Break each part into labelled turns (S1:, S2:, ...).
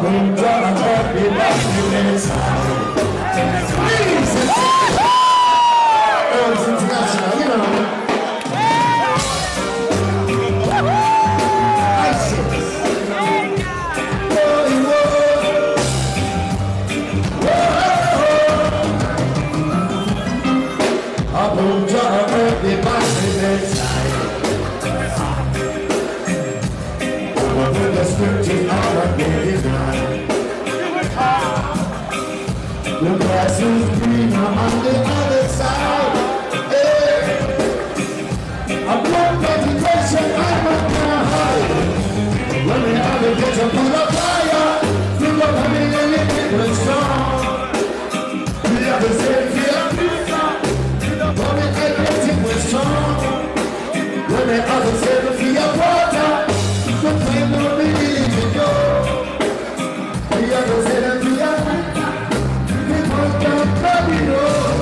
S1: been drunk, I've been walking inside. Please, it's international, you know. The scriptures are denied. The grass is greener on the other side. A broke meditation, I'm not gonna hide. When the other gets a full of fire, feel up having a little strong. The other said, fear, but it was strong. When the other said, fear water, the flame will be leaving you. The other said, and the other, people can't come in.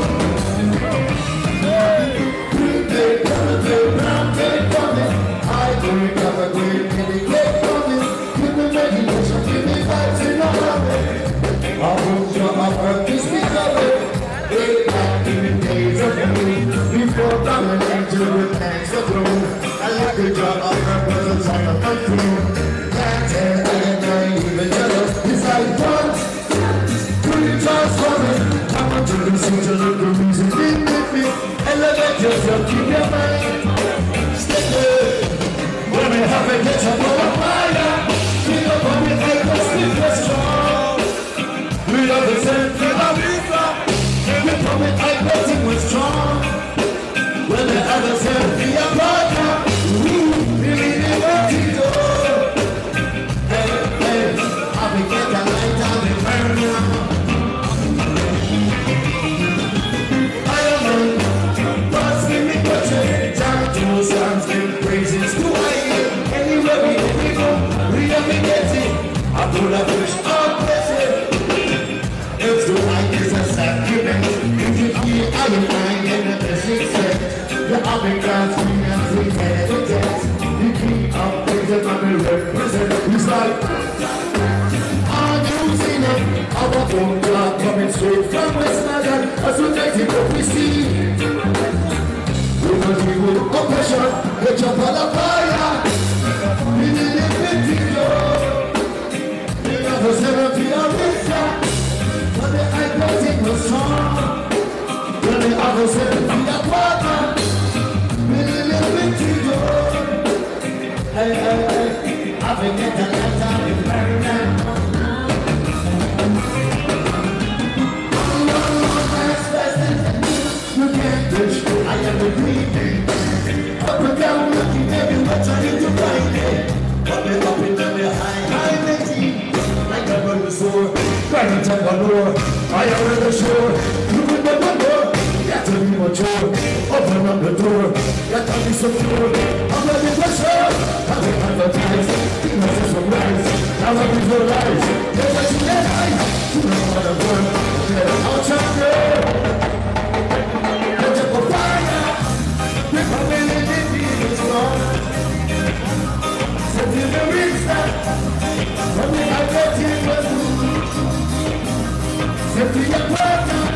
S1: Green day coming, brown day coming. I go recover, green day coming. Give me meditation, give me vibes in the morning. I hope you're up for this recovery. Way back in the days of you, before coming into the thanks of you. I like the job of purpose on the front room. Can't tell, I ain't even jealous. It's like one, pretty transforming. I want you to see to look the reason being with me. Elevate yourself, keep your mind steady. When we have a get up on fire, pick up on the air, keep us strong. We are the same, we are the same. We come with I bet it was strong. When the others said, we are partner. He's like, are you seeing it? Our phone clock coming straight from West London. As we take it up, we see. We will deal with oppression, the jump on the fire. We need it with you. We never said we are richer. But the eye was strong. When the others said we are partner. We need it with you. Hey, hey, hey. I forget the last time we burned down. You can't touch me, I am the breathing. Up and down, looking at you, but I need to find it. Up and down, high, like a burning sword. Right on top of the door, I am on the shore. Look at the window, got to be mature. Open up the door, got to be secure. I'm ready for sure. I'm the advertise. Now I visualize, there's a light. You know what I want, I'll check it. Let's go fire. We're coming in the strong. Set in the restart. When we have got it, set in the partner.